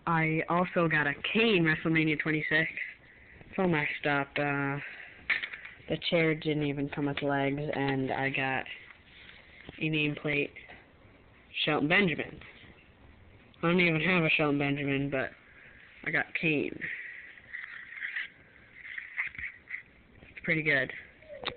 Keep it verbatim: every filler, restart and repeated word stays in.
I also got a Kane Wrestlemania twenty-six. It's all messed up. Uh, the chair didn't even come with legs, and I got a nameplate, Shelton Benjamin. I don't even have a Shelton Benjamin, but I got Kane. It's pretty good.